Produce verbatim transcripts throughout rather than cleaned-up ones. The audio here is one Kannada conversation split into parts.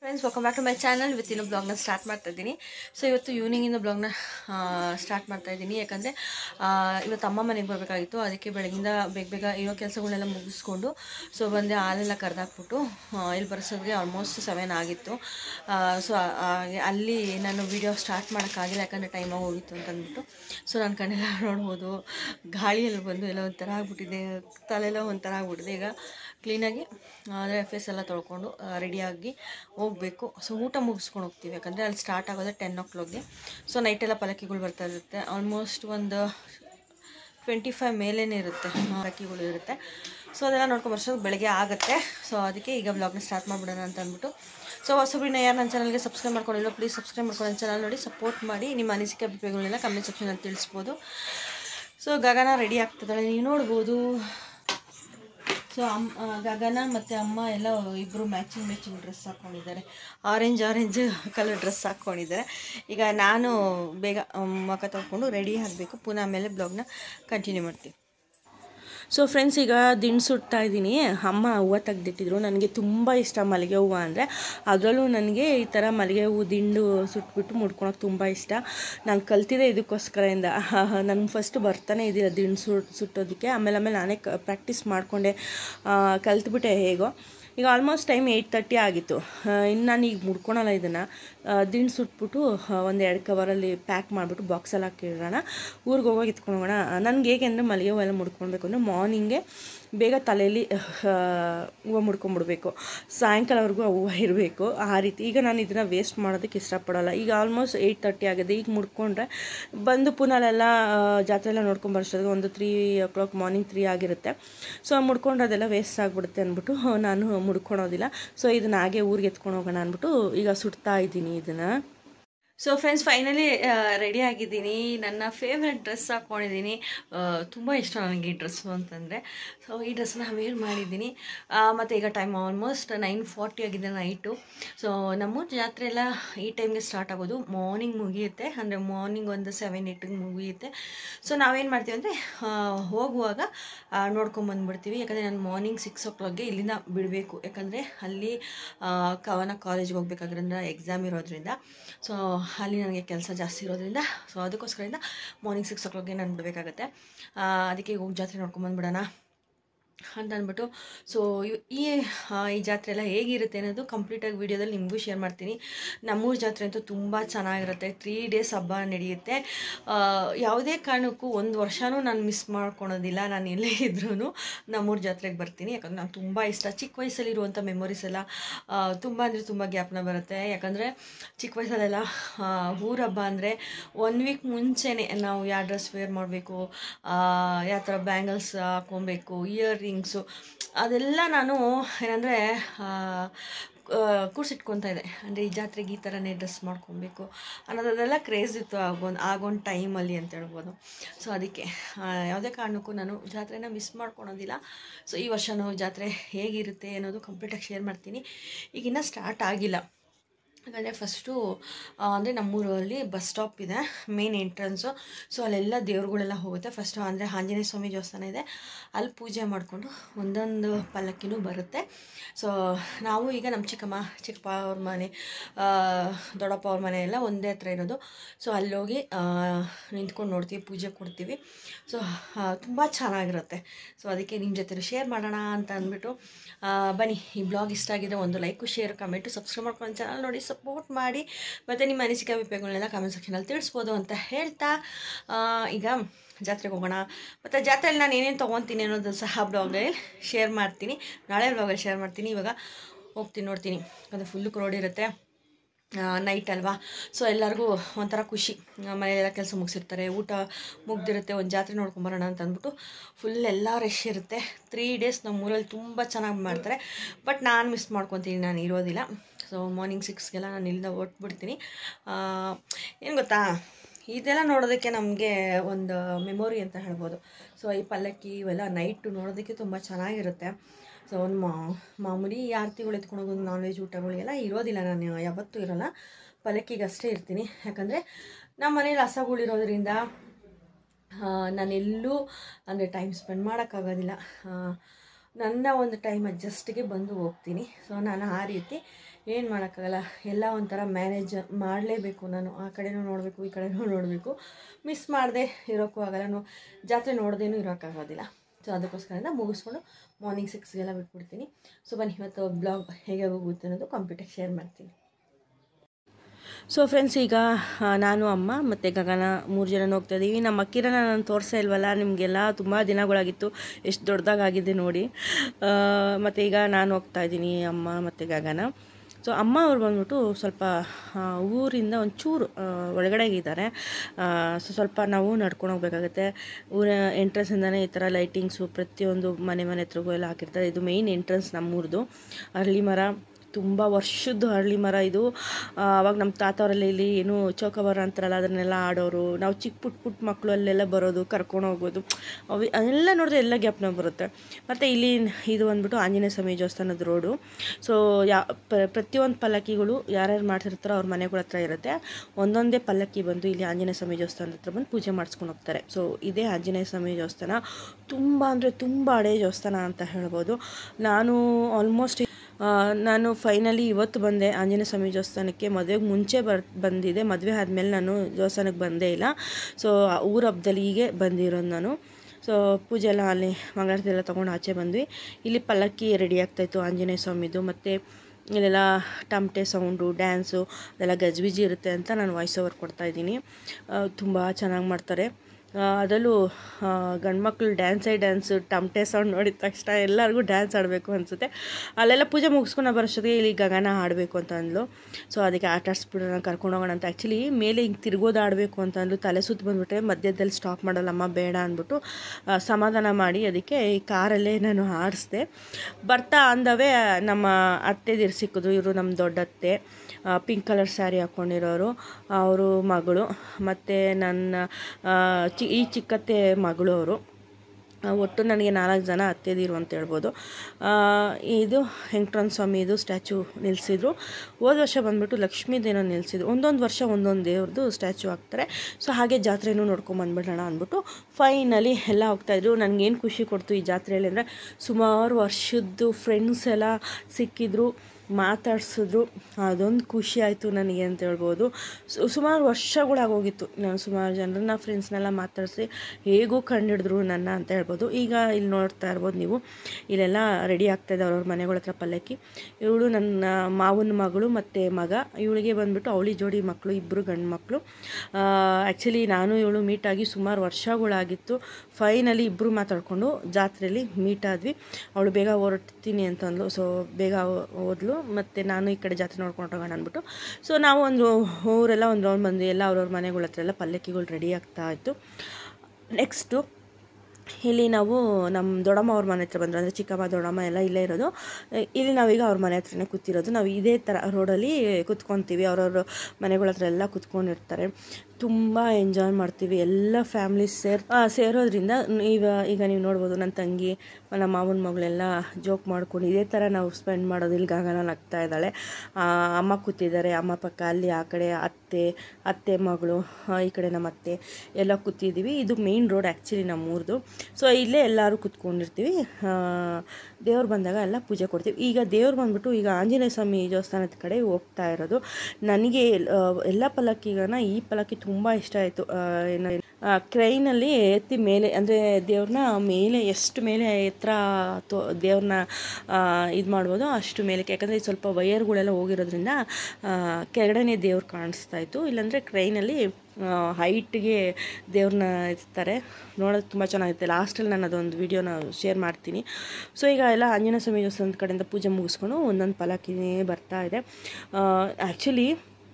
Friends, welcome back to my channel. ಇವತ್ತಿನ ಬ್ಲಾಗ್ನ ಸ್ಟಾರ್ಟ್ ಮಾಡ್ತಾ ಇದ್ದೀನಿ. ಸೊ ಇವತ್ತು ಈವ್ನಿಂಗಿಂದ ಬ್ಲಾಗ್ನ ಸ್ಟಾರ್ಟ್ ಮಾಡ್ತಾ ಇದ್ದೀನಿ. ಯಾಕಂದರೆ ಇವತ್ತು ಅಮ್ಮ ಮನೆಗೆ ಬರಬೇಕಾಗಿತ್ತು. ಅದಕ್ಕೆ ಬೆಳಗಿಂದ ಬೇಗ ಬೇಗ ಇರೋ ಕೆಲಸಗಳನ್ನೆಲ್ಲ ಮುಗಿಸ್ಕೊಂಡು ಸೊ ಬಂದೆ. ಹಾಲೆಲ್ಲ ಕರೆದಾಕ್ಬಿಟ್ಟು ಇಲ್ಲಿ ಬರೆಸೋರಿಗೆ ಆಲ್ಮೋಸ್ಟ್ ಸೆವೆನ್ ಆಗಿತ್ತು. ಸೊ ಅಲ್ಲಿ ನಾನು ವೀಡಿಯೋ ಸ್ಟಾರ್ಟ್ ಮಾಡೋಕ್ಕಾಗಿಲ್ಲ, ಯಾಕಂದರೆ ಟೈಮಾಗಿ ಹೋಗಿತ್ತು ಅಂತ ಅಂದ್ಬಿಟ್ಟು. ಸೊ ನನ್ನ ಕಣ್ಣೆಲ್ಲ ನೋಡ್ಬೋದು, ಗಾಳಿಯಲ್ಲಿ ಬಂದು ಎಲ್ಲ ಒಂಥರ ಆಗ್ಬಿಟ್ಟಿದೆ, ತಲೆಲ್ಲ ಒಂಥರ ಆಗ್ಬಿಟ್ಟಿದೆ. ಈಗ ಕ್ಲೀನಾಗಿ ಅಂದರೆ ಫೇಸ್ ಎಲ್ಲ ತೊಳ್ಕೊಂಡು ರೆಡಿಯಾಗಿ ಹೋಗಬೇಕು. ಸೊ ಊಟ ಮುಗಿಸ್ಕೊಂಡು ಹೋಗ್ತೀವಿ, ಯಾಕಂದರೆ ಅಲ್ಲಿ ಸ್ಟಾರ್ಟ್ ಆಗೋದೇ ಟೆನ್ ಓ ಕ್ಲಾಕ್ಗೆ. ಸೊ ನೈಟೆಲ್ಲ ಪಲ್ಲಕ್ಕಿಗಳು ಬರ್ತಾ ಇರುತ್ತೆ. ಆಲ್ಮೋಸ್ಟ್ ಒಂದು ಟ್ವೆಂಟಿ ಫೈವ್ ಮೇಲೇ ಇರುತ್ತೆ ಪಲ್ಲಕ್ಕಿಗಳು ಇರುತ್ತೆ. ಸೊ ಅದೆಲ್ಲ ನೋಡ್ಕೊಂಡು ಬರ್ಸೋದು ಬೆಳಗ್ಗೆ ಆಗುತ್ತೆ. ಸೊ ಅದಕ್ಕೆ ಈಗ ಬ್ಲಾಗ್ನ ಸ್ಟಾರ್ಟ್ ಮಾಡಿಬಿಡೋಣ ಅಂತ ಅಂದ್ಬಿಟ್ಟು. ಸೊ ಹೊಸಬ್ರನ್ನ ಯಾರು ನನ್ನ ಚಾನಲ್ಗೆ ಸಬ್ಸ್ಕ್ರೈಬ್ ಮಾಡ್ಕೊಂಡಿಲ್ಲ, ಪ್ಲೀಸ್ ಸಬ್ಸ್ಕ್ರೈಬ್ ಮಾಡ್ಕೊಂಡು ನನ್ನ ಚಾನಲ್ ನೋಡಿ ಸಪೋರ್ಟ್ ಮಾಡಿ. ನಿಮ್ಮ ಅನಿಸಿಕೆ ಅಭಿಪ್ರಾಯಗಳನ್ನೆಲ್ಲ ಕಮೆಂಟ್ ಸೆಕ್ಷನಲ್ಲಿ ತಿಳಿಸ್ಬೋದು. ಸೊ ಗಗನ ರೆಡಿ ಆಗ್ತದಾಳೆ, ನೀವು ನೋಡ್ಬೋದು. ಸೊ ಅಮ್ಮ ಗಗನ ಮತ್ತು ಅಮ್ಮ ಎಲ್ಲ ಇಬ್ಬರು ಮ್ಯಾಚಿಂಗ್ ಮ್ಯಾಚಿಂಗ್ ಡ್ರೆಸ್ ಹಾಕ್ಕೊಂಡಿದ್ದಾರೆ. ಆರೆಂಜ್ ಆರೆಂಜ್ ಕಲರ್ ಡ್ರೆಸ್ ಹಾಕ್ಕೊಂಡಿದ್ದಾರೆ. ಈಗ ನಾನು ಬೇಗ ಮುಖ ತೊಳ್ಕೊಂಡು ರೆಡಿ ಆಗಬೇಕು. ಪುನಃ ಆಮೇಲೆ ಬ್ಲಾಗ್ನ ಕಂಟಿನ್ಯೂ ಮಾಡ್ತೀನಿ. ಸೊ ಫ್ರೆಂಡ್ಸ್, ಈಗ ದಿಂಡು ಸುಡ್ತಾ ಇದ್ದೀನಿ. ಅಮ್ಮ ಹೂವು ತೆಗ್ದಿಟ್ಟಿದ್ರು. ನನಗೆ ತುಂಬ ಇಷ್ಟ ಮಲ್ಲಿಗೆ ಹೂವು ಅಂದರೆ. ಅದರಲ್ಲೂ ನನಗೆ ಈ ಥರ ಮಲ್ಲಿಗೆ ಹೂವು ದಿಂಡು ಸುಟ್ಬಿಟ್ಟು ಮುಡ್ಕೊಳಕ್ಕೆ ತುಂಬ ಇಷ್ಟ. ನಾನು ಕಲ್ತಿದ್ದೆ ಇದಕ್ಕೋಸ್ಕರದಿಂದ. ನನಗೆ ಫಸ್ಟ್ ಬರ್ತಾನೆ ಇದ್ದಿಲ್ಲ ದಿಂಡು ಸುಟ್ ಸುಟ್ಟೋದಕ್ಕೆ. ಆಮೇಲೆ ಆಮೇಲೆ ನಾನೇ ಕ ಪ್ರಾಕ್ಟೀಸ್ ಮಾಡಿಕೊಂಡೆ, ಕಲ್ತ್ಬಿಟ್ಟೆ ಹೇಗೋ. ಈಗ ಆಲ್ಮೋಸ್ಟ್ ಟೈಮ್ ಏಯ್ಟ್ ತರ್ಟಿ ಆಗಿತ್ತು. ಇನ್ನು ನಾನು ಈಗ ಮುಡ್ಕೊಳಲ್ಲ ಇದನ್ನು. ದಿಂಡು ಸುಟ್ಬಿಟ್ಟು ಒಂದು ಎರಡು ಕವರಲ್ಲಿ ಪ್ಯಾಕ್ ಮಾಡಿಬಿಟ್ಟು ಬಾಕ್ಸಲ್ಲಿ ಹಾಕಿಡೋಣ, ಊರಿಗೆ ಹೋಗೋಗಿ ಎತ್ಕೊಂಡು ಹೋಗೋಣ. ನನಗೆ ಹೇಗೆ ಅಂದರೆ ಮಲ್ಲಿಗೆ ಹೂವೆಲ್ಲ ಮುಡ್ಕೊಳ್ಬೇಕು ಅಂದರೆ ಮಾರ್ನಿಂಗೆ ಬೇಗ ತಲೆಯಲ್ಲಿ ಹೂವು ಮುಡ್ಕೊಂಬಿಡ್ಬೇಕು, ಸಾಯಂಕಾಲವರೆಗೂ ಆ ಹೂವು ಇರಬೇಕು, ಆ ರೀತಿ. ಈಗ ನಾನು ಇದನ್ನು ವೇಸ್ಟ್ ಮಾಡೋದಕ್ಕೆ ಇಷ್ಟಪಡೋಲ್ಲ. ಈಗ ಆಲ್ಮೋಸ್ಟ್ ಏಯ್ಟ್ ತರ್ಟಿ ಆಗಿದೆ. ಈಗ ಮುಡ್ಕೊಂಡ್ರೆ ಬಂದು ಪುನಃಲೆಲ್ಲ ಜಾತ್ರೆ ಎಲ್ಲ ನೋಡ್ಕೊಂಡು ಬರೋಷ್ಟೊತ್ತಿಗೆ ಒಂದು three o'clock morning three ಆಗಿರುತ್ತೆ. ಸೊ ಮುಡ್ಕೊಂಡ್ರೆ ಅದೆಲ್ಲ ವೇಸ್ಟ್ ಆಗಿಬಿಡುತ್ತೆ ಅಂದ್ಬಿಟ್ಟು ನಾನು ಮುಡ್ಕೊಳೋದಿಲ್ಲ. ಸೊ ಇದನ್ನು ಹಾಗೆ ಊರಿಗೆ ಎತ್ಕೊಂಡು ಹೋಗೋಣ ಅಂದ್ಬಿಟ್ಟು ಈಗ ಸುಡ್ತಾ ಇದ್ದೀನಿ ಇದನ್ನು. ಸೊ ಫ್ರೆಂಡ್ಸ್, ಫೈನಲಿ ರೆಡಿ ಆಗಿದ್ದೀನಿ. ನನ್ನ ಫೇವ್ರೆಟ್ ಡ್ರೆಸ್ ಹಾಕ್ಕೊಂಡಿದ್ದೀನಿ. ತುಂಬ ಇಷ್ಟ ನನಗೆ ಈ ಡ್ರೆಸ್ಸು ಅಂತಂದರೆ. ಸೊ ಈ ಡ್ರೆಸ್ಸನ್ನ ವೇರ್ ಮಾಡಿದ್ದೀನಿ. ಮತ್ತು ಈಗ ಟೈಮ್ ಆಲ್ಮೋಸ್ಟ್ ನೈನ್ ಫಾರ್ಟಿ ಆಗಿದೆ ನೈಟು. ಸೊ ನಮ್ಮೂರ ಜಾತ್ರೆ ಎಲ್ಲ ಈ ಟೈಮ್ಗೆ ಸ್ಟಾರ್ಟ್ ಆಗೋದು. ಮಾರ್ನಿಂಗ್ ಮುಗಿಯುತ್ತೆ, ಅಂದರೆ ಮಾರ್ನಿಂಗ್ ಒಂದು ಸೆವೆನ್ ಏಯ್ಟಿಗೆ ಮುಗಿಯುತ್ತೆ. ಸೊ ನಾವೇನು ಮಾಡ್ತೀವಿ ಅಂದರೆ ಹೋಗುವಾಗ ನೋಡ್ಕೊಂಬಂದುಬಿಡ್ತೀವಿ. ಯಾಕಂದರೆ ನಾನು ಮಾರ್ನಿಂಗ್ ಸಿಕ್ಸ್ ಓ ಕ್ಲಾಕ್ಗೆ ಇಲ್ಲಿಂದ ಬಿಡಬೇಕು. ಯಾಕಂದರೆ ಅಲ್ಲಿ ಕವನ ಕಾಲೇಜ್ಗೆ ಹೋಗ್ಬೇಕಾದ್ರಿಂದ ಎಕ್ಸಾಮ್ ಇರೋದ್ರಿಂದ. ಸೊ ಅಲ್ಲಿ ನನಗೆ ಕೆಲಸ ಜಾಸ್ತಿ ಇರೋದ್ರಿಂದ ಸೊ ಅದಕ್ಕೋಸ್ಕರದಿಂದ ಮಾರ್ನಿಂಗ್ ಸಿಕ್ಸ್ ಓ ಕ್ಲಾಕ್ಗೆ ನಾನು ಬಿಡಬೇಕಾಗತ್ತೆ. ಅದಕ್ಕೆ ಹೋಗಿ ಜಾತ್ರೆ ನೋಡ್ಕೊಂಬಂದ್ಬಿಡೋಣ ಅಂತ ಅಂದ್ಬಿಟ್ಟು. ಸೊ ಈ ಈ ಜಾತ್ರೆ ಎಲ್ಲ ಹೇಗಿರುತ್ತೆ ಅನ್ನೋದು ಕಂಪ್ಲೀಟಾಗಿ ವೀಡಿಯೋದಲ್ಲಿ ನಿಮಗೂ ಶೇರ್ ಮಾಡ್ತೀನಿ. ನಮ್ಮೂರ ಜಾತ್ರೆ ಅಂತೂ ತುಂಬ ಚೆನ್ನಾಗಿರುತ್ತೆ. ತ್ರೀ ಡೇಸ್ ಹಬ್ಬ ನಡೆಯುತ್ತೆ. ಯಾವುದೇ ಕಾರಣಕ್ಕೂ ಒಂದು ವರ್ಷವೂ ನಾನು ಮಿಸ್ ಮಾಡ್ಕೊಳೋದಿಲ್ಲ. ನಾನು ಎಲ್ಲೇ ಇದ್ರೂ ನಮ್ಮೂರ ಜಾತ್ರೆಗೆ ಬರ್ತೀನಿ. ಯಾಕಂದರೆ ನಾನು ತುಂಬ ಇಷ್ಟ. ಚಿಕ್ಕ ವಯಸ್ಸಲ್ಲಿರುವಂಥ ಮೆಮೊರೀಸ್ ಎಲ್ಲ ತುಂಬ ಅಂದರೆ ತುಂಬ ಜ್ಞಾಪನ ಬರುತ್ತೆ. ಯಾಕಂದರೆ ಚಿಕ್ಕ ವಯಸ್ಸಲ್ಲೆಲ್ಲ ಊರ ಹಬ್ಬ ಅಂದರೆ ಒನ್ ವೀಕ್ ಮುಂಚೆನೇ ನಾವು ಯಾವ ಡ್ರೆಸ್ ವೇರ್ ಮಾಡಬೇಕು, ಯಾವ ಥರ ಬ್ಯಾಂಗಲ್ಸ್ ಹಾಕ್ಕೊಬೇಕು, ಇಯರ್ ರಿಂಗ್ಸು, ಅದೆಲ್ಲ ನಾನು ಏನಂದರೆ ಕೂರ್ಸಿಟ್ಕೊತಾ ಇದ್ದೆ. ಅಂದರೆ ಈ ಜಾತ್ರೆಗೆ ಈ ಥರನೇ ಡ್ರೆಸ್ ಮಾಡ್ಕೊಬೇಕು ಅನ್ನೋದೆಲ್ಲ ಕ್ರೇಜ್ ಇತ್ತು ಆಗೊಂದು ಆಗೊಂದು ಟೈಮಲ್ಲಿ ಅಂತ ಹೇಳ್ಬೋದು. ಸೊ ಅದಕ್ಕೆ ಯಾವುದೇ ಕಾರಣಕ್ಕೂ ನಾನು ಜಾತ್ರೆನ ಮಿಸ್ ಮಾಡ್ಕೊಳೋದಿಲ್ಲ. ಸೊ ಈ ವರ್ಷವೂ ಜಾತ್ರೆ ಹೇಗಿರುತ್ತೆ ಅನ್ನೋದು ಕಂಪ್ಲೀಟಾಗಿ ಶೇರ್ ಮಾಡ್ತೀನಿ. ಈಗಿನ್ನೂ ಸ್ಟಾರ್ಟ್ ಆಗಿಲ್ಲ. ಯಾಕಂದರೆ ಫಸ್ಟು ಅಂದರೆ ನಮ್ಮೂರಲ್ಲಿ ಬಸ್ ಸ್ಟಾಪ್ ಇದೆ, ಮೇನ್ ಎಂಟ್ರೆನ್ಸು. ಸೊ ಅಲ್ಲೆಲ್ಲ ದೇವ್ರುಗಳೆಲ್ಲ ಹೋಗುತ್ತೆ. ಫಸ್ಟು ಅಂದರೆ ಆಂಜನೇಯ ಸ್ವಾಮಿ ದೇವಸ್ಥಾನ ಇದೆ, ಅಲ್ಲಿ ಪೂಜೆ ಮಾಡಿಕೊಂಡು ಒಂದೊಂದು ಪಲ್ಲಕ್ಕಿನೂ ಬರುತ್ತೆ. ಸೊ ನಾವು ಈಗ ನಮ್ಮ ಚಿಕ್ಕಮ್ಮ ಚಿಕ್ಕಪ್ಪ ಅವ್ರ ಮನೆ, ದೊಡ್ಡಪ್ಪ ಅವ್ರ ಮನೆ ಎಲ್ಲ ಒಂದೇ ಹತ್ರ ಇರೋದು. ಸೊ ಅಲ್ಲೋಗಿ ನಿಂತ್ಕೊಂಡು ನೋಡ್ತೀವಿ, ಪೂಜೆ ಕೊಡ್ತೀವಿ. ಸೊ ತುಂಬ ಚೆನ್ನಾಗಿರುತ್ತೆ. ಸೊ ಅದಕ್ಕೆ ನಿಮ್ಮ ಜೊತೆ ಶೇರ್ ಮಾಡೋಣ ಅಂತ ಅಂದ್ಬಿಟ್ಟು ಬನ್ನಿ. ಈ ಬ್ಲಾಗ್ ಇಷ್ಟ ಆಗಿದ್ರೆ ಒಂದು ಲೈಕು, ಶೇರ್, ಕಮೆಂಟು, ಸಬ್ಸ್ಕ್ರೈಬ್ ಮಾಡ್ಕೊಂಡು ಚಾನಲ್ ನೋಡಿ ಸಪೋರ್ಟ್ ಮಾಡಿ. ಮತ್ತು ನಿಮ್ಮ ಅನಿಸಿಕೆ ಅಭಿಪ್ರಾಯಗಳನ್ನೆಲ್ಲ ಕಮೆಂಟ್ ಸೆಕ್ಷನಲ್ಲಿ ತಿಳಿಸ್ಬೋದು ಅಂತ ಹೇಳ್ತಾ ಈಗ ಜಾತ್ರೆಗೆ ಹೋಗೋಣ. ಮತ್ತು ಜಾತ್ರೆಯಲ್ಲಿ ನಾನು ಏನೇನು ತೊಗೊತೀನಿ ಅನ್ನೋದು ಸಹ ಬ್ಲಾಗಲ್ಲಿ ಶೇರ್ ಮಾಡ್ತೀನಿ, ನಾಳೆ ಬ್ಲಾಗಲ್ಲಿ ಶೇರ್ ಮಾಡ್ತೀನಿ. ಇವಾಗ ಹೋಗ್ತೀನಿ, ನೋಡ್ತೀನಿ. ಯಾಕಂದರೆ ಫುಲ್ಲು ಕ್ರೌಡ್ ಇರುತ್ತೆ, ನೈಟ್ ಅಲ್ವಾ. ಸೊ ಎಲ್ಲರಿಗೂ ಒಂಥರ ಖುಷಿ, ಮನೆಯೆಲ್ಲ ಕೆಲಸ ಮುಗಿಸಿರ್ತಾರೆ, ಊಟ ಮುಗ್ದಿರುತ್ತೆ, ಒಂದು ಜಾತ್ರೆ ನೋಡ್ಕೊಂಬರೋಣ ಅಂತ ಅಂದ್ಬಿಟ್ಟು ಫುಲ್ ಎಲ್ಲ ರಶ್ ಇರುತ್ತೆ. ತ್ರೀ ಡೇಸ್ ನಮ್ಮ ಊರಲ್ಲಿ ತುಂಬ ಚೆನ್ನಾಗಿ ಮಾಡ್ತಾರೆ. ಬಟ್ ನಾನು ಮಿಸ್ ಮಾಡ್ಕೊತೀನಿ, ನಾನು ಇರೋದಿಲ್ಲ. ಸೊ ಮಾರ್ನಿಂಗ್ ಸಿಕ್ಸ್ಗೆಲ್ಲ ನಾನು ಇಲ್ಲಿಂದ ಹೊರಟ್ಬಿಡ್ತೀನಿ. ಏನು ಗೊತ್ತಾ, ಇದೆಲ್ಲ ನೋಡೋದಕ್ಕೆ ನಮಗೆ ಒಂದು ಮೆಮೊರಿ ಅಂತ ಹೇಳ್ಬೋದು. ಸೊ ಈ ಪಲ್ಲಕ್ಕಿ ಇವೆಲ್ಲ ನೈಟು ನೋಡೋದಕ್ಕೆ ತುಂಬ ಚೆನ್ನಾಗಿರುತ್ತೆ. ಸೊ ಒಂದು ಮಾಮೂಲಿ ಆರತಿಗಳು ಎತ್ಕೊಂಡು ಹೋಗೋದು, ನಾನ್ ವೆಜ್ ಊಟಗಳಿಗೆಲ್ಲ ಇರೋದಿಲ್ಲ, ನಾನು ಯಾವತ್ತೂ ಇರೋಲ್ಲ, ಪಲ್ಲಕ್ಕಿಗೆ ಅಷ್ಟೇ ಇರ್ತೀನಿ. ಯಾಕಂದರೆ ನಮ್ಮ ಮನೇಲಿ ಹಸಗಳಿರೋದ್ರಿಂದ ನಾನೆಲ್ಲೂ ಅಂದರೆ ಟೈಮ್ ಸ್ಪೆಂಡ್ ಮಾಡೋಕ್ಕಾಗೋದಿಲ್ಲ. ನನ್ನ ಒಂದು ಟೈಮ್ ಅಡ್ಜಸ್ಟ್ಗೆ ಬಂದು ಹೋಗ್ತೀನಿ. ಸೊ ನಾನು ಆ ರೀತಿ ಏನು ಮಾಡೋಕ್ಕಾಗಲ್ಲ, ಎಲ್ಲ ಒಂಥರ ಮ್ಯಾನೇಜ್ ಮಾಡಲೇಬೇಕು. ನಾನು ಆ ಕಡೆನೂ ನೋಡಬೇಕು, ಈ ಕಡೆನೂ ನೋಡಬೇಕು, ಮಿಸ್ ಮಾಡದೆ ಇರೋಕ್ಕೂ ಆಗಲ್ಲ, ಜಾತ್ರೆ ನೋಡ್ದೇನೂ ಇರೋಕ್ಕಾಗೋದಿಲ್ಲ. ಸೊ ಅದಕ್ಕೋಸ್ಕರದಿಂದ ಮುಗಿಸ್ಕೊಂಡು ಮಾರ್ನಿಂಗ್ ಸಿಕ್ಸ್ಗೆಲ್ಲ ಬಿಟ್ಬಿಡ್ತೀನಿ. ಸೊ ಬನ್ನಿ ಇವತ್ತು ಬ್ಲಾಗ್ ಹೇಗೆ ಹೋಗುತ್ತೆ ಅನ್ನೋದು ಕಂಪ್ಲೀಟಾಗಿ ಶೇರ್ ಮಾಡ್ತೀನಿ. ಸೊ ಫ್ರೆಂಡ್ಸ್, ಈಗ ನಾನು ಅಮ್ಮ ಮತ್ತು ಗಗನ ಮೂರು ಜನ ಹೋಗ್ತಾ ಇದ್ದೀವಿ. ನಮ್ಮ ಅಕ್ಕಿರನ ನಾನು ತೋರಿಸ್ತಾ ಇಲ್ವಲ್ಲ ನಿಮಗೆಲ್ಲ, ತುಂಬ ದಿನಗಳಾಗಿತ್ತು, ಎಷ್ಟು ದೊಡ್ಡದಾಗಿದೆ ನೋಡಿ. ಮತ್ತು ಈಗ ನಾನು ಹೋಗ್ತಾ ಇದ್ದೀನಿ, ಅಮ್ಮ ಮತ್ತು ಗಗನ. ಸೊ ಅಮ್ಮ ಅವ್ರು ಬಂದ್ಬಿಟ್ಟು ಸ್ವಲ್ಪ ಊರಿಂದ ಒಂಚೂರು ಒಳಗಡೆ ಇದ್ದಾರೆ. ಸೊ ಸ್ವಲ್ಪ ನಾವು ನಡ್ಕೊಂಡು ಹೋಗ್ಬೇಕಾಗುತ್ತೆ. ಊರ ಎಂಟ್ರೆನ್ಸಿಂದನೇ ಈ ಥರ ಲೈಟಿಂಗ್ಸು ಪ್ರತಿಯೊಂದು ಮನೆ ಮನೆ ಹತ್ರಗೂ ಎಲ್ಲ ಹಾಕಿರ್ತಾರೆ. ಇದು ಮೇಯ್ನ್ ಎಂಟ್ರೆನ್ಸ್ ನಮ್ಮೂರದು. ಅರಳಿ ಮರ, ತುಂಬ ವರ್ಷದ್ದು ಅರಳಿ ಮರ ಇದು. ಆವಾಗ ನಮ್ಮ ತಾತವರೆಲ್ಲ ಇಲ್ಲಿ ಏನು ಚೌಕಬಾರ ಅಂತಾರಲ್ಲ ಅದನ್ನೆಲ್ಲ ಆಡೋರು. ನಾವು ಚಿಕ್ಕ ಪುಟ್ಟ ಪುಟ್ಟ ಮಕ್ಕಳು ಅಲ್ಲೆಲ್ಲ ಬರೋದು, ಕರ್ಕೊಂಡು ಹೋಗೋದು, ಅವು ಅದೆಲ್ಲ ನೋಡಿದ್ರೆ ಎಲ್ಲ ಜ್ಞಾಪನ ಬರುತ್ತೆ. ಮತ್ತು ಇಲ್ಲಿ ಇದು ಬಂದ್ಬಿಟ್ಟು ಆಂಜನೇಯ ಸ್ವಾಮಿ ದೇವಸ್ಥಾನದ ರೋಡು. ಸೊ ಯಾ ಪ್ರತಿಯೊಂದು ಪಲ್ಲಕ್ಕಿಗಳು ಯಾರ್ಯಾರು ಮಾಡ್ತಿರ್ತಾರೋ ಅವ್ರ ಮನೆಗಳ ಹತ್ರ ಇರುತ್ತೆ. ಒಂದೊಂದೇ ಪಲ್ಲಕ್ಕಿ ಬಂದು ಇಲ್ಲಿ ಆಂಜನೇಯ ಸ್ವಾಮಿ ದೇವಸ್ಥಾನದ ಹತ್ರ ಬಂದು ಪೂಜೆ ಮಾಡಿಸ್ಕೊಂಡು ಹೋಗ್ತಾರೆ. ಸೊ ಇದೇ ಆಂಜನೇಯ ಸ್ವಾಮಿ ದೇವಸ್ಥಾನ. ತುಂಬ ಅಂದರೆ ತುಂಬ ಹಳೇ ದೇವಸ್ಥಾನ ಅಂತ ಹೇಳ್ಬೋದು. ನಾನು ಆಲ್ಮೋಸ್ಟ್ ನಾನು ಫೈನಲಿ ಇವತ್ತು ಬಂದೆ ಆಂಜನೇಯ ಸ್ವಾಮಿ ದೇವಸ್ಥಾನಕ್ಕೆ. ಮದುವೆಗೆ ಮುಂಚೆ ಬರ್ ಬಂದಿದೆ ಮದುವೆ ಆದಮೇಲೆ ನಾನು ದೇವಸ್ಥಾನಕ್ಕೆ ಬಂದೇ ಇಲ್ಲ. ಸೊ ಊರ ಹಬ್ಬದಲ್ಲಿ ಹೀಗೆ ಬಂದಿರೋದು ನಾನು. ಸೊ ಪೂಜೆ ಎಲ್ಲ ಅಲ್ಲಿ ಮಂಗಳಾರತಿ ಎಲ್ಲ ತೊಗೊಂಡು ಆಚೆ ಬಂದ್ವಿ. ಇಲ್ಲಿ ಪಲ್ಲಕ್ಕಿ ರೆಡಿ ಆಗ್ತಾಯಿತ್ತು ಆಂಜನೇಯ ಸ್ವಾಮಿದು. ಮತ್ತು ಇಲ್ಲೆಲ್ಲ ಟಮಟೆ ಸೌಂಡು, ಡ್ಯಾನ್ಸು ಅದೆಲ್ಲ ಗಜ್ಬಿಜಿ ಇರುತ್ತೆ ಅಂತ ನಾನು ವಾಯ್ಸ್ ಓವರ್ ಕೊಡ್ತಾಯಿದ್ದೀನಿ. ತುಂಬ ಚೆನ್ನಾಗಿ ಮಾಡ್ತಾರೆ. ಅದರಲ್ಲೂ ಗಂಡ್ಮಕ್ಳು ಡ್ಯಾನ್ಸೇ ಡ್ಯಾನ್ಸು. ಟಮಟೆ ಸೌಂಡ್ ನೋಡಿದ ತಕ್ಷಣ ಎಲ್ಲರಿಗೂ ಡ್ಯಾನ್ಸ್ ಆಡಬೇಕು ಅನಿಸುತ್ತೆ. ಅಲ್ಲೆಲ್ಲ ಪೂಜೆ ಮುಗಿಸ್ಕೊಂಡು ಬರೋಷ್ಟೊತ್ತಿಗೆ ಇಲ್ಲಿ ಗಗನ ಆಡಬೇಕು ಅಂತ ಅಂದ್ಲು. ಸೊ ಅದಕ್ಕೆ ಆಟ ಆಡಿಸ್ಬಿಡೋಣ, ಕರ್ಕೊಂಡು ಹೋಗೋಣ ಅಂತ. ಆ್ಯಕ್ಚುಲಿ ಮೇಲೆ ಹಿಂಗೆ ತಿರ್ಗೋದು ಆಡಬೇಕು ಅಂತ ಅಂದ್ಲು. ತಲೆ ಸುತ್ತ ಬಂದುಬಿಟ್ರೆ ಮಧ್ಯದಲ್ಲಿ ಸ್ಟಾಪ್ ಮಾಡಲ್ಲಮ್ಮ, ಬೇಡ ಅಂದ್ಬಿಟ್ಟು ಸಮಾಧಾನ ಮಾಡಿ ಅದಕ್ಕೆ ಈ ಕಾರಲ್ಲೇ ನಾನು ಆಡಿಸ್ದೆ. ಬರ್ತಾ ಅಂದವೇ ನಮ್ಮ ಅತ್ತೆದಿರು ಸಿಕ್ಕಿದ್ರು. ಇವರು ನಮ್ಮ ದೊಡ್ಡತ್ತೆ, ಪಿಂಕ್ ಕಲರ್ ಸ್ಯಾರಿ ಹಾಕ್ಕೊಂಡಿರೋರು, ಅವರು ಮಗಳು, ಮತ್ತು ನನ್ನ ಚಿ ಈ ಚಿಕ್ಕತ್ತೆ ಮಗಳು ಅವರು. ಒಟ್ಟು ನನಗೆ ನಾಲ್ಕು ಜನ ಅತ್ತೆದಿರು ಅಂತ ಹೇಳ್ಬೋದು. ಇದು ವೆಂಕಟರಮಣ ಸ್ವಾಮಿದು ಸ್ಟ್ಯಾಚು ನಿಲ್ಲಿಸಿದ್ರು. ಹೋದ ವರ್ಷ ಬಂದುಬಿಟ್ಟು ಲಕ್ಷ್ಮೀದೇನೋ ನಿಲ್ಲಿಸಿದ್ರು. ಒಂದೊಂದು ವರ್ಷ ಒಂದೊಂದು ದೇವ್ರದ್ದು ಸ್ಟ್ಯಾಚು ಹಾಕ್ತಾರೆ. ಸೊ ಹಾಗೆ ಜಾತ್ರೆನೂ ನೋಡ್ಕೊಂಬಂದ್ಬಿಡೋಣ ಅಂದ್ಬಿಟ್ಟು ಫೈನಲಿ ಎಲ್ಲ ಹೋಗ್ತಾಯಿದ್ರು. ನನಗೇನು ಖುಷಿ ಕೊಡ್ತು ಈ ಜಾತ್ರೆಯಲ್ಲಿ ಅಂದರೆ, ಸುಮಾರು ವರ್ಷದ್ದು ಫ್ರೆಂಡ್ಸ್ ಎಲ್ಲ ಸಿಕ್ಕಿದ್ರು, ಮಾತಾಡ್ಸಿದ್ರು. ಅದೊಂದು ಖುಷಿ ಆಯಿತು ನನಗೆ ಅಂತ ಹೇಳ್ಬೋದು. ಸುಮಾರು ವರ್ಷಗಳಾಗೋಗಿತ್ತು. ನಾನು ಸುಮಾರು ಜನರನ್ನ ಫ್ರೆಂಡ್ಸ್ನೆಲ್ಲ ಮಾತಾಡಿಸಿ ಹೇಗೂ ಕಂಡಿಡಿದ್ರು ನನ್ನ ಅಂತ ಹೇಳ್ಬೋದು. ಈಗ ಇಲ್ಲಿ ನೋಡ್ತಾ ಇರ್ಬೋದು ನೀವು, ಇಲ್ಲೆಲ್ಲ ರೆಡಿ ಆಗ್ತಾಯಿದ್ದೆ ಅವ್ರವ್ರ ಮನೆಗಳ ಹತ್ರ ಪಲ್ಲಕ್ಕಿ. ಇವಳು ನನ್ನ ಮಾವನ ಮಗಳು ಮತ್ತು ಮಗ. ಇವಳಿಗೆ ಬಂದುಬಿಟ್ಟು ಅವಳಿ ಜೋಡಿ ಮಕ್ಕಳು, ಇಬ್ಬರು ಗಂಡು ಮಕ್ಕಳು. ಆ್ಯಕ್ಚುಲಿ ನಾನು ಇವಳು ಮೀಟಾಗಿ ಸುಮಾರು ವರ್ಷಗಳಾಗಿತ್ತು. ಫೈನಲಿ ಇಬ್ಬರು ಮಾತಾಡಿಕೊಂಡು ಜಾತ್ರೆಯಲ್ಲಿ ಮೀಟ್ ಆದ್ವಿ. ಅವಳು ಬೇಗ ಹೊರಡ್ತೀನಿ ಅಂತಂದ್ಲು. ಸೊ ಬೇಗ ಹೋದ್ಲು. ಮತ್ತು ನಾನು ಈ ಕಡೆ ಜಾತ್ರೆ ನೋಡ್ಕೊಂಡು ಹೋಗೋಣ ಅಂದ್ಬಿಟ್ಟು ಸೊ ನಾವು ಒಂದು ಊರೆಲ್ಲ ಒಂದು ರೌಂಡ್ ಬಂದು ಎಲ್ಲ ಅವ್ರವ್ರ ಮನೆಗಳ ಹತ್ರ ಎಲ್ಲ ಪಲ್ಲಕ್ಕಿಗಳು ರೆಡಿ ಆಗ್ತಾ ಇತ್ತು. ನೆಕ್ಸ್ಟು ಇಲ್ಲಿ ನಾವು ನಮ್ಮ ದೊಡ್ಡಮ್ಮ ಅವ್ರ ಮನೆ ಹತ್ರ ಬಂದರು. ಅಂದರೆ ಚಿಕ್ಕಮ್ಮ ದೊಡ್ಡಮ್ಮ ಎಲ್ಲ ಇಲ್ಲೇ ಇರೋದು. ಇಲ್ಲಿ ನಾವೀಗ ಅವ್ರ ಮನೆ ಹತ್ರನೇ ಕೂತಿರೋದು. ನಾವು ಇದೇ ಥರ ರೋಡಲ್ಲಿ ಕೂತ್ಕೊತೀವಿ. ಅವ್ರವ್ರ ಮನೆಗಳ ಹತ್ರ ಎಲ್ಲ ಕೂತ್ಕೊಂಡಿರ್ತಾರೆ. ತುಂಬ ಎಂಜಾಯ್ ಮಾಡ್ತೀವಿ ಎಲ್ಲ ಫ್ಯಾಮ್ಲೀಸ್ ಸೇರ್ ಸೇರೋದ್ರಿಂದ. ಈಗ ಈಗ ನೀವು ನೋಡ್ಬೋದು ನನ್ನ ತಂಗಿ, ನಮ್ಮ ಮಾವನ ಮಗಳೆಲ್ಲ ಜೋಕ್ ಮಾಡ್ಕೊಂಡು ಇದೇ ಥರ ನಾವು ಸ್ಪೆಂಡ್ ಮಾಡೋದು. ಇಲ್ಲಿ ಗಗನ ನಗ್ತಾ ಇದ್ದಾಳೆ, ಅಮ್ಮ ಕೂತಿದ್ದಾರೆ, ಅಮ್ಮ ಪಕ್ಕ ಅಲ್ಲಿ ಆ ಕಡೆ ಅತ್ತೆ ಅತ್ತೆ ಮಗಳು, ಈ ಕಡೆ ನಮ್ಮ ಅತ್ತೆ ಎಲ್ಲ ಕೂತಿದ್ದೀವಿ. ಇದು ಮೇಯ್ನ್ ರೋಡ್ ಆ್ಯಕ್ಚುಲಿ ನಮ್ಮೂರದು. ಸೊ ಇಲ್ಲೇ ಎಲ್ಲರೂ ಕೂತ್ಕೊಂಡಿರ್ತೀವಿ. ದೇವ್ರು ಬಂದಾಗ ಎಲ್ಲ ಪೂಜೆ ಕೊಡ್ತೀವಿ. ಈಗ ದೇವ್ರು ಬಂದ್ಬಿಟ್ಟು ಈಗ ಆಂಜನೇಯ ಸ್ವಾಮಿ ದೇವಸ್ಥಾನದ ಕಡೆ ಹೋಗ್ತಾ ಇರೋದು. ನನಗೆ ಎಲ್ಲ ಪಲ್ಲಕ್ಕಿಗನ ಈ ಪಲ್ಲಕ್ಕಿ ತುಂಬ ಇಷ್ಟ ಆಯಿತು. ಏನು ಕ್ರೈನಲ್ಲಿ ಎತ್ತಿ ಮೇಲೆ ಅಂದರೆ ದೇವ್ರನ್ನ ಮೇಲೆ ಎಷ್ಟು ಮೇಲೆ ಎತ್ತರ ತೋ ದೇವ್ರನ್ನ ಇದು ಮಾಡ್ಬೋದು ಅಷ್ಟು ಮೇಲಕ್ಕೆ. ಯಾಕಂದರೆ ಸ್ವಲ್ಪ ವಯರ್ಗಳೆಲ್ಲ ಹೋಗಿರೋದ್ರಿಂದ ಕೆಳಗಡೆನೇ ದೇವ್ರು ಕಾಣಿಸ್ತಾ ಇತ್ತು. ಇಲ್ಲಾಂದರೆ ಕ್ರೈನಲ್ಲಿ ಹೈಟ್ಗೆ ದೇವ್ರನ್ನ ಇರ್ತಾರೆ. ನೋಡೋದು ತುಂಬ ಚೆನ್ನಾಗಿರುತ್ತೆ. ಲಾಸ್ಟಲ್ಲಿ ನಾನು ಅದೊಂದು ವೀಡಿಯೋನ ಶೇರ್ ಮಾಡ್ತೀನಿ. ಸೊ ಈಗ ಎಲ್ಲ ಆಂಜನೇಯ ಸ್ವಾಮಿ ದೇವಸ್ಥಾನದ ಕಡೆಯಿಂದ ಪೂಜೆ ಮುಗಿಸ್ಕೊಂಡು ಒಂದೊಂದು ಪಲ್ಲಕ್ಕಿನೇ ಬರ್ತಾ ಇದೆ. ಆ್ಯಕ್ಚುಲಿ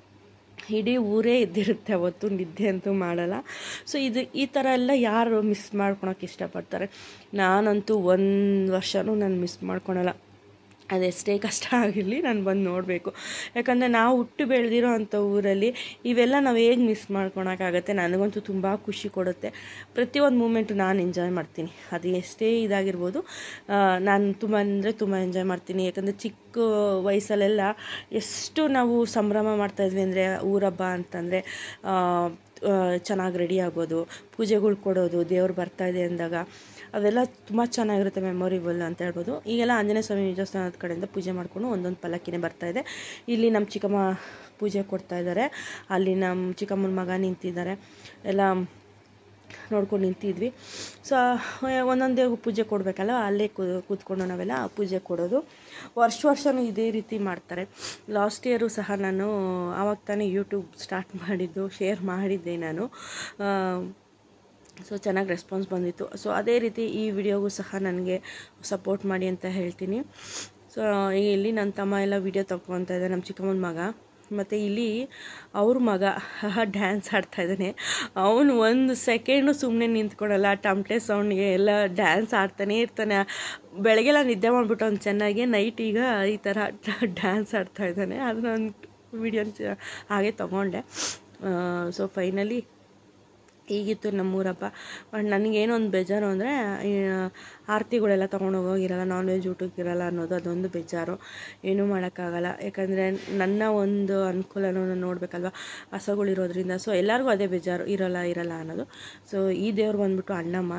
ಇಡೀ ಊರೇ ಇದ್ದಿರುತ್ತೆ ಅವತ್ತು, ನಿದ್ದೆ ಅಂತೂ ಮಾಡಲ್ಲ. ಸೊ ಇದು ಈ ಥರ ಎಲ್ಲ ಯಾರು ಮಿಸ್ ಮಾಡ್ಕೊಳಕ್ಕೆ ಇಷ್ಟಪಡ್ತಾರೆ? ನಾನಂತೂ ಒಂದು ವರ್ಷವೂ ನಾನು ಮಿಸ್ ಮಾಡ್ಕೊಳಲ್ಲ. ಅದೆಷ್ಟೇ ಕಷ್ಟ ಆಗಿರಲಿ ನಾನು ಬಂದು ನೋಡಬೇಕು. ಯಾಕಂದರೆ ನಾವು ಹುಟ್ಟು ಬೆಳೆದಿರೋ ಅಂಥ ಊರಲ್ಲಿ ಇವೆಲ್ಲ ನಾವು ಹೇಗೆ ಮಿಸ್ ಮಾಡ್ಕೊಳಕ್ಕಾಗತ್ತೆ? ನನಗಂತೂ ತುಂಬ ಖುಷಿ ಕೊಡುತ್ತೆ. ಪ್ರತಿಯೊಂದು ಮೂಮೆಂಟು ನಾನು ಎಂಜಾಯ್ ಮಾಡ್ತೀನಿ. ಅದು ಎಷ್ಟೇ ಇದಾಗಿರ್ಬೋದು, ನಾನು ತುಂಬ ಅಂದರೆ ತುಂಬ ಎಂಜಾಯ್ ಮಾಡ್ತೀನಿ. ಯಾಕಂದರೆ ಚಿಕ್ಕ ವಯಸ್ಸಲ್ಲೆಲ್ಲ ಎಷ್ಟು ನಾವು ಸಂಭ್ರಮ ಮಾಡ್ತಾಯಿದ್ವಿ ಅಂದರೆ, ಊರಹಬ್ಬ ಅಂತಂದರೆ ಚೆನ್ನಾಗಿ ರೆಡಿ ಆಗೋದು, ಪೂಜೆಗಳು ಕೊಡೋದು, ದೇವ್ರು ಬರ್ತಾಯಿದೆ ಅಂದಾಗ ಅದೆಲ್ಲ ತುಂಬ ಚೆನ್ನಾಗಿರುತ್ತೆ, ಮೆಮೊರಿಬಲ್ ಅಂತ ಹೇಳ್ಬೋದು. ಈಗೆಲ್ಲ ಆಂಜನೇಯ ಸ್ವಾಮಿ ದೇವಸ್ಥಾನದ ಕಡೆಯಿಂದ ಪೂಜೆ ಮಾಡಿಕೊಂಡು ಒಂದೊಂದು ಪಲ್ಲಕ್ಕಿನೇ ಬರ್ತಾಯಿದೆ. ಇಲ್ಲಿ ನಮ್ಮ ಚಿಕ್ಕಮ್ಮ ಪೂಜೆ ಕೊಡ್ತಾ ಇದ್ದಾರೆ, ಅಲ್ಲಿ ನಮ್ಮ ಚಿಕ್ಕಮ್ಮನ ಮಗ ನಿಂತಿದ್ದಾರೆ, ಎಲ್ಲ ನೋಡ್ಕೊಂಡು ನಿಂತಿದ್ವಿ. ಸೊ ಒಂದೊಂದು ದೇವ್ರಿಗೆ ಪೂಜೆ ಕೊಡಬೇಕಲ್ಲ, ಅಲ್ಲೇ ಕೂತ್ಕೊಂಡು ನಾವೆಲ್ಲ ಪೂಜೆ ಕೊಡೋದು. ವರ್ಷ ವರ್ಷವೂ ಇದೇ ರೀತಿ ಮಾಡ್ತಾರೆ. ಲಾಸ್ಟ್ ಇಯರು ಸಹ ನಾನು ಆವಾಗ ತಾನೇ ಯೂಟ್ಯೂಬ್ ಸ್ಟಾರ್ಟ್ ಮಾಡಿದ್ದು, ಶೇರ್ ಮಾಡಿದ್ದೆ ನಾನು. ಸೊ ಚೆನ್ನಾಗಿ ರೆಸ್ಪಾನ್ಸ್ ಬಂದಿತ್ತು. ಸೊ ಅದೇ ರೀತಿ ಈ ವಿಡಿಯೋಗೂ ಸಹ ನನಗೆ ಸಪೋರ್ಟ್ ಮಾಡಿ ಅಂತ ಹೇಳ್ತೀನಿ. ಸೊ ಇಲ್ಲಿ ನನ್ನ ತಮ್ಮ ಎಲ್ಲ ವಿಡಿಯೋ ತೊಗೊತಾ ಇದ್ದಾರೆ, ನಮ್ಮ ಚಿಕ್ಕಮ್ಮನ ಮಗ. ಮತ್ತು ಇಲ್ಲಿ ಅವ್ರ ಮಗ ಡ್ಯಾನ್ಸ್ ಆಡ್ತಾಯಿದ್ದಾನೆ. ಅವನು ಒಂದು ಸೆಕೆಂಡು ಸುಮ್ಮನೆ ನಿಂತ್ಕೊಳಲ್ಲ, ಟಮಟೆ ಸೌಂಡ್ಗೆ ಎಲ್ಲ ಡ್ಯಾನ್ಸ್ ಆಡ್ತಾನೆ ಇರ್ತಾನೆ. ಬೆಳಗ್ಗೆಲ್ಲ ನಿದ್ದೆ ಮಾಡಿಬಿಟ್ಟು ಅವ್ನು ಚೆನ್ನಾಗಿ, ನೈಟ್ ಈಗ ಈ ಥರ ಡ್ಯಾನ್ಸ್ ಆಡ್ತಾಯಿದ್ದಾನೆ. ಅದನ್ನ ಒಂದು ವಿಡಿಯೋ ಹಾಗೆ ತೊಗೊಂಡೆ. ಸೊ ಫೈನಲಿ ಹೀಗಿತ್ತು ನಮ್ಮೂರಪ್ಪ. ಬಟ್ ನನಗೇನೋ ಒಂದು ಬೇಜಾರು ಅಂದರೆ ಆರತಿಗಳೆಲ್ಲ ತೊಗೊಂಡು ಹೋಗೋಗಿರಲ್ಲ, ನಾನ್ ವೆಜ್ ಊಟಕ್ಕೆ ಇರಲ್ಲ ಅನ್ನೋದು, ಅದೊಂದು ಬೇಜಾರು. ಏನೂ ಮಾಡೋಕ್ಕಾಗಲ್ಲ, ಯಾಕಂದರೆ ನನ್ನ ಒಂದು ಅನುಕೂಲನೂ ನೋಡಬೇಕಲ್ವ, ಹಸುಗಳಿರೋದ್ರಿಂದ. ಸೊ ಎಲ್ಲರಿಗೂ ಅದೇ ಬೇಜಾರು, ಇರೋಲ್ಲ ಇರಲ್ಲ ಅನ್ನೋದು. ಸೊ ಈ ದೇವ್ರು ಬಂದ್ಬಿಟ್ಟು ಅಣ್ಣಮ್ಮ.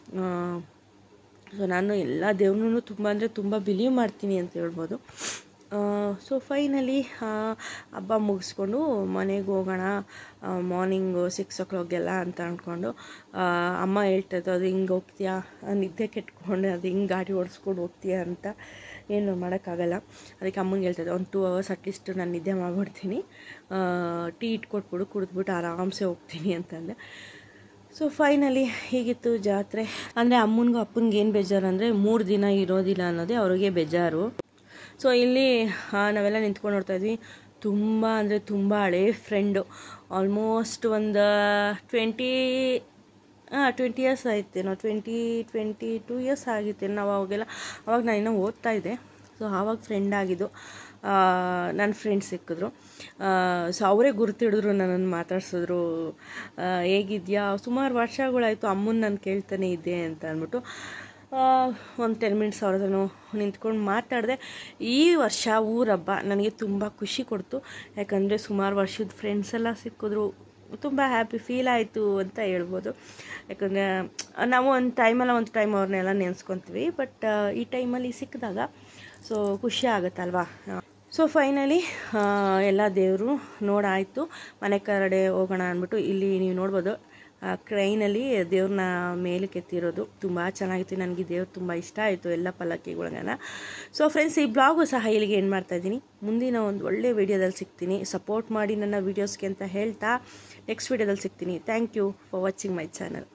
ಸೊ ನಾನು ಎಲ್ಲ ದೇವ್ರನ್ನೂ ತುಂಬ ಅಂದರೆ ತುಂಬ ಬಿಲೀವ್ ಮಾಡ್ತೀನಿ ಅಂತ ಹೇಳ್ಬೋದು. ಸೊ ಫೈನಲಿ ಹಬ್ಬ ಮುಗಿಸ್ಕೊಂಡು ಮನೆಗೆ ಹೋಗೋಣ, ಮಾರ್ನಿಂಗು ಸಿಕ್ಸ್ ಓ ಕ್ಲಾಕ್ಗೆಲ್ಲ ಅಂತ ಅಂದ್ಕೊಂಡು ಅಮ್ಮ ಹೇಳ್ತಾಯಿದ್ದು, ಅದು ಹಿಂಗೆ ಹೋಗ್ತೀಯಾ, ನಿದ್ದೆ ಕೆಟ್ಕೊಂಡು ಅದು ಹಿಂಗೆ ಗಾಡಿ ಓಡಿಸ್ಕೊಂಡು ಹೋಗ್ತೀಯಾ ಅಂತ. ಏನು ಮಾಡೋಕ್ಕಾಗಲ್ಲ. ಅದಕ್ಕೆ ಅಮ್ಮಂಗೆ ಹೇಳ್ತಾಯಿದ್ದೆ, ಒಂದು ಟೂ ಅವರ್ಸ್ ಅಟ್ಲೀಸ್ಟ್ ನಾನು ನಿದ್ದೆ ಮಾಡಿಬಿಡ್ತೀನಿ, ಟೀ ಇಟ್ಕೊಟ್ಬಿಡು, ಕುಡಿದ್ಬಿಟ್ಟು ಆರಾಮ್ಸೆ ಹೋಗ್ತೀನಿ ಅಂತಂದೆ. ಸೊ ಫೈನಲಿ ಹೀಗಿತ್ತು ಜಾತ್ರೆ. ಅಂದರೆ ಅಮ್ಮನಿಗೂ ಅಪ್ಪನಿಗೆ ಏನು ಬೇಜಾರು ಅಂದರೆ ಮೂರು ದಿನ ಇರೋದಿಲ್ಲ ಅನ್ನೋದೇ ಅವ್ರಿಗೆ ಬೇಜಾರು. ಸೊ ಇಲ್ಲಿ ನಾವೆಲ್ಲ ನಿಂತ್ಕೊಂಡು ನೋಡ್ತಾಯಿದ್ವಿ. ತುಂಬ ಅಂದರೆ ತುಂಬ ಹಳೇ ಫ್ರೆಂಡು, ಆಲ್ಮೋಸ್ಟ್ ಒಂದು ಟ್ವೆಂಟಿ ಹಾಂ ಟ್ವೆಂಟಿ ಇಯರ್ಸ್ ಆಯ್ತೇನೋ, ಟ್ವೆಂಟಿ ಟ್ವೆಂಟಿ ಟೂ ಇಯರ್ಸ್ ಆಗಿತ್ತು ನಾವು ಅವಾಗೆಲ್ಲ. ಅವಾಗ ನಾನು ಇನ್ನೂ ಓದ್ತಾಯಿದ್ದೆ. ಸೊ ಆವಾಗ ಫ್ರೆಂಡ್ ಆಗಿದ್ದು, ನನ್ನ ಫ್ರೆಂಡ್ಸ್ ಸಿಕ್ಕಿದ್ರು. ಸೊ ಅವರೇ ಗುರ್ತಿಡಿದ್ರು, ನನ್ನನ್ನು ಮಾತಾಡ್ಸಿದ್ರು, ಹೇಗಿದೆಯಾ, ಸುಮಾರು ವರ್ಷಗಳಾಯಿತು ಅಮ್ಮನ ನಾನು ಕೇಳ್ತಾನೆ ಇದ್ದೆ ಅಂತ ಅಂದ್ಬಿಟ್ಟು ಒಂದು ಟೆನ್ ಮಿನಿಟ್ಸ್ ಅವ್ರ ಹತ್ರನೂ ನಿಂತ್ಕೊಂಡು ಮಾತಾಡಿದೆ. ಈ ವರ್ಷ ಊರಬ್ಬ ನನಗೆ ತುಂಬ ಖುಷಿ ಕೊಡ್ತು, ಯಾಕಂದರೆ ಸುಮಾರು ವರ್ಷದ ಫ್ರೆಂಡ್ಸ್ ಎಲ್ಲ ಸಿಕ್ಕಿದ್ರು, ತುಂಬ ಹ್ಯಾಪಿ ಫೀಲ್ ಆಯಿತು ಅಂತ ಹೇಳ್ಬೋದು. ಯಾಕಂದರೆ ನಾವು ಒಂದು ಟೈಮಲ್ಲ ಒಂದು ಟೈಮ್ ಅವ್ರನ್ನೆಲ್ಲ ನೆನೆಸ್ಕೊತೀವಿ, ಬಟ್ ಈ ಟೈಮಲ್ಲಿ ಸಿಕ್ಕಿದಾಗ ಸೊ ಖುಷಿ ಆಗುತ್ತಲ್ವಾ. ಸೊ ಫೈನಲಿ ಎಲ್ಲ ದೇವರು ನೋಡಾಯಿತು, ಮನೆ ಕರಡೆ ಹೋಗೋಣ ಅಂದ್ಬಿಟ್ಟು ಇಲ್ಲಿ ನೀವು ನೋಡ್ಬೋದು ಕ್ರೈನಲ್ಲಿ ದೇವ್ರನ್ನ ಮೇಲೆ ಕೆತ್ತಿರೋದು ತುಂಬ ಚೆನ್ನಾಗಿತ್ತು. ನನಗೆ ದೇವ್ರು ತುಂಬ ಇಷ್ಟ ಆಯಿತು, ಎಲ್ಲ ಪಲ್ಲಕ್ಕಿಗಳನ್ನ. ಸೊ ಫ್ರೆಂಡ್ಸ್, ಈ ಬ್ಲಾಗು ಸಹ ಇಲ್ಲಿಗೆ ಏನು ಮಾಡ್ತಾಯಿದ್ದೀನಿ. ಮುಂದಿನ ಒಂದು ಒಳ್ಳೆ ವೀಡಿಯೋದಲ್ಲಿ ಸಿಗ್ತೀನಿ. ಸಪೋರ್ಟ್ ಮಾಡಿ ನನ್ನ ವೀಡಿಯೋಸ್ಗೆ ಅಂತ ಹೇಳ್ತಾ ನೆಕ್ಸ್ಟ್ ವೀಡಿಯೋದಲ್ಲಿ ಸಿಗ್ತೀನಿ. Thank you for watching my channel.